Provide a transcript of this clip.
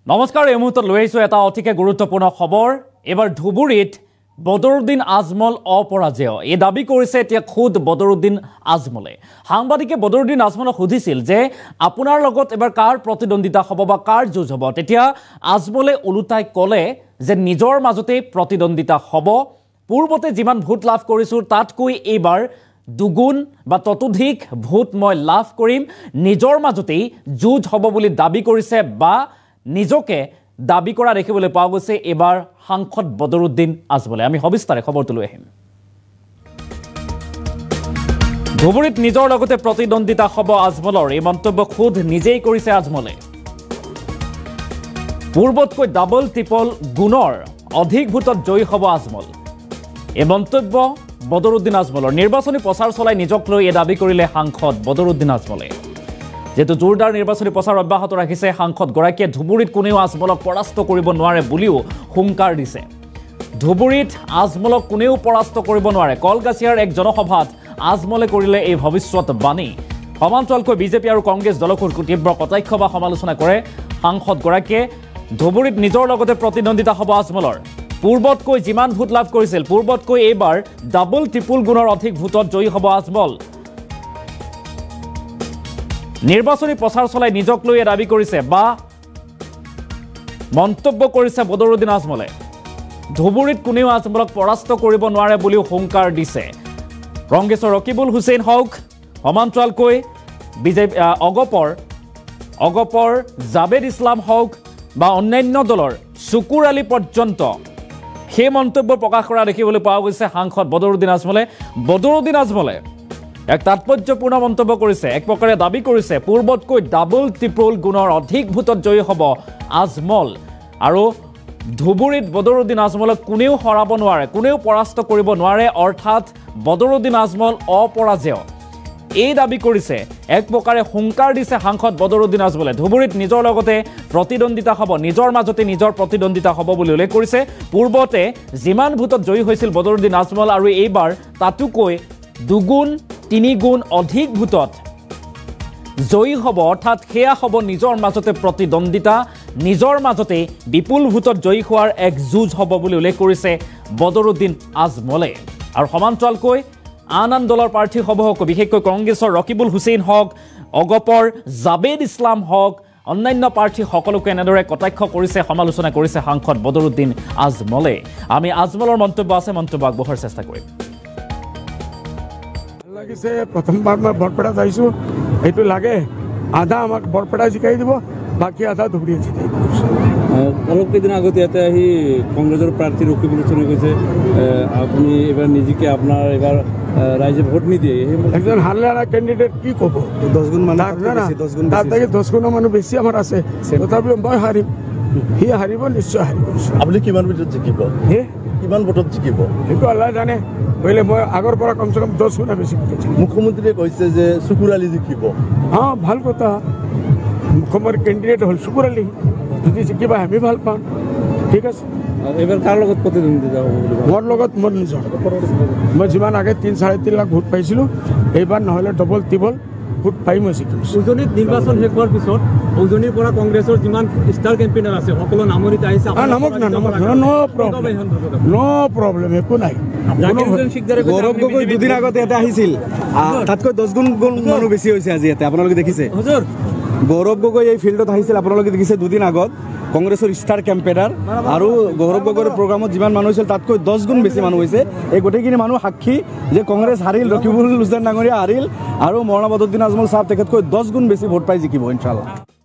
নমস্কাৰ এই মুহূৰ্তত লৈ আহিছো এটা অতিকে গুৰুত্বপূৰ্ণ খবৰ এবাৰ ধুবুৰীত বদৰুদ্দিন আজমল অপৰাজেয় এই দাবী কৰিছে এতিয়া খুদ বদৰুদ্দিন আজমলে সাংবাদিকে বদৰুদ্দিন আজমলক সুধিছিল যে আপোনাৰ লগত এবাৰ কাৰ প্ৰতিদ্বন্দিতা হ'ব বা কাৰ যুঁজ হ'ব তেতিয়া আজমলে উলুটাই ক'লে যে নিজৰ মাজতে প্ৰতিদ্বন্দিতা হ'ব পূৰ্বতে যিমান ভোট লাভ কৰিছো তাতকৈ এইবাৰ দুগুণ বা ততোধিক ভোট মই লাভ কৰিম নিজৰ মাজতে যুঁজ হ'ব বুলি দাবী কৰিছে বা নিজকে দাবী কৰা দেখিবলৈ পোৱা গৈছে এবাৰ সাংসদ বদৰুদ্দিন আজমলে আমি সবিস্তাৰে খবৰটো লৈ আহিম ধুবুৰীত নিজৰ লগতে প্ৰতিদ্বন্দিতা হ'ব আজমলৰ এই মন্তব্য খুদ নিজেই কৰিছে আজমলে পূৰ্বতকৈ ডাবল ট্ৰিপল গুণৰ অধিক ভোটত জয়ী হ'ব আজমল এই মন্তব্য বদৰুদ্দিন আজমলৰ নিৰ্বাচনী প্ৰচাৰ চলাই নিজক লৈ এই দাবী কৰিলে সাংসদ বদৰুদ্দিন আজমলে যেটো জোৰদাৰ নিৰ্বাচনী প্ৰচাৰ অব্যাহত ৰাখিছে সাংসদ গৰাকীয়ে ধুবুৰীত কোনেও আজমলক পৰাস্ত কৰিব নোৱাৰে বুলিও হুংকাৰ দিছে ধুবুৰীত আজমলক কোনেও পৰাস্ত কৰিব নোৱাৰে কলগাছিয়াৰ এক জনসভাত আজমলে কৰিলে এই ভৱিষ্যত বাণী সমান্তৰালকৈ বিজেপি আৰু কংগ্ৰেছ দলকো তীব্ৰ কটাক্ষ বা সমালোচনা কৰে সাংসদ গৰাকীয়ে ধুবুৰীত নিজৰ লগতে প্ৰতিদ্বন্দিতা হ'ব আজমলৰ পূৰ্বতকৈ যিমান ভোট লাভ কৰিছিল পূৰ্বতকৈ এইবাৰ ডাবল ট্ৰিপল গুণৰ অধিক ভোটত জয়ী হ'ব আজমল নিৰ্বাচনী প্ৰচাৰ চলাই নিজক লৈ দাবী কৰিছে বা মন্তব্য কৰিছে বদৰুদ্দিন আজমলে ধুবুৰীত কোনেও আজমলক পৰাস্ত কৰিব নোৱাৰে বুলিও হুংকাৰ দিছে কংগ্ৰেছৰ ৰকিবুল হুছেইন হওক সমান্তৰালকৈ বিজেপি অগপৰ জাবেদ ইছলাম হওক বা অন্যান্য দলৰ শুকুৰ আলী পৰ্যন্ত সেই মন্তব্য প্ৰকাশ কৰা দেখিবলৈ পোৱা গৈছে সাংসদ বদৰুদ্দিন আজমলে এক তাৎপৰ্যপূৰ্ণ মন্তব্য কৰিছে এক প্ৰকাৰে দাবী কৰিছে পূৰ্বতকৈ ডাবল ট্ৰিপল গুণৰ অধিক ভোটত জয়ী হ'ব আজমল আৰু ধুবুৰীত বদৰুদ্দিন আজমলক কোনেও হৰাব নোৱাৰে কোনেও পৰাস্ত কৰিব নোৱাৰে অৰ্থাৎ বদৰুদ্দিন আজমল অপৰাজেয় এই দাবী কৰিছে এক প্ৰকাৰে হুংকাৰ দিছে সাংসদ বদৰুদ্দিন আজমলে ধুবুৰীত নিজৰ লগতে প্ৰতিদ্বন্দিতা হ'ব নিজৰ মাজতে নিজৰ প্ৰতিদ্বন্দিতা হ'ব বুলি উল্লেখ কৰিছে পূৰ্বতে যিমান ভোটত জয়ী হৈছিল বদৰুদ্দিন আজমল আৰু এইবাৰ তাতোকৈ দুগুণ তিনিগুণ অধিক ভোটত জয়ী হ'ব অৰ্থাৎ সেয়া হ'ব নিজৰ মাজতে প্ৰতিদ্বন্দিতা নিজৰ মাজতে বিপুল ভোটত জয়ী হোৱাৰ এক যুঁজ হ'ব বুলি উল্লেখ কৰিছে বদৰুদ্দিন আজমলে আৰু সমান্তৰালকৈ আন দলৰ প্ৰাৰ্থী হ'ব বিশেষকৈ কংগ্ৰেছৰ ৰকিবুল হুছেইন হওক অগপৰ জাবেদ ইছলাম হওক অন্যান্য প্ৰাৰ্থী সকলোকে এনেদৰে কটাক্ষ কৰিছে সমালোচনা কৰিছে সাংসদ বদৰুদ্দিন আজমলে আমি আজমলৰ মন্তব্য আছে মন্তব্য আগবঢ়াৰ চেষ্টা কৰিম লাগিছে প্ৰথমবাৰ মই বৰপেটা যাইছো এইটো লাগে আধা আমাক বৰপেটা জিকাই দিব বাকি আধা ধুবুৰী জিকাই দিব অলপ কেইদিন আগতে ইয়াতে আহি কংগ্ৰেছৰ প্ৰাৰ্থী ৰকিবুল হুছেইনে কৈছে আপুনি এবাৰ নিজকে আপোনাৰ এবাৰ ৰাইজে ভোট নিদিয়ে একজন হাৰলেৰা কেণ্ডিডেট কি ক'ব 10 গুণ মানুহ তাতে 10 গুণ মানুহ বেছি আমাৰ আছে তথাপিও মই হাৰিম সি হাৰিব নিশ্চয় হাৰিব আপুনি কিমান ভোটত জিকিব কিমান ভোটত জিকিব সেইটো আল্লাহ জানে বলে মই আগৰ পৰা কমসে কম 10 গুণ বেছি মুখ্যমন্ত্ৰীয়ে কৈছে যে শুকুৰ আলী জিকিব ভাল কথা মুখ্যমন্ত্ৰী কেণ্ডিডেট হ'ল শুকুৰ আলী যদি জিকিবা আমি ভাল পাম ঠিক আছে এবাৰ কাৰ লগত প্ৰতিদ্বন্দিতা হ'ব বুলি মোৰ লগত মোৰ নিজৰ মই যিমান আগে 3-3.5 লাখ ভোট পাইছিলোঁ এইবাৰ নহ'লে ডবল ট্ৰিপল ভোট পাই মই জিকিম উজনিত নিৰ্বাচন শেষ হোৱাৰ পিছত উজনিৰ পৰা কংগ্ৰেছৰ যিমান ষ্টাৰ কেম্পেইনাৰ আছে সকলো নামনিত আহিছে নো প্ৰব্লেম একো নাই গৌৰৱ গগৈ দুদিন আগতে ইয়াতে আহিছিল তাতকৈ 10 গুণ মানুহ বেছি হৈছে আজি ইয়াতে আপোনালোকে দেখিছে গৌৰৱ গগৈ এই ফিল্ডত আহিছিল আপোনালোকে দেখিছে দুদিন আগত কংগ্ৰেছৰ ষ্টাৰ কেম্পেইনাৰ আৰু গৌৰৱ গগৈৰ প্ৰগ্ৰামত যিমান মানুহ হৈছিল তাতকৈ 10 গুণ বেছি মানুহ হৈছে এই গোটেইখিনি মানুহ সাক্ষী যে কংগ্ৰেছ হাৰিল ৰকিবুল হুছেইন ডাঙৰীয়া হাৰিল আৰু মৌলানা বদৰুদ্দিন আজমল সাহেব তেখেতকৈ 10 গুণ বেছি ভোট পাই জিকিব ইনশাআল্লাহ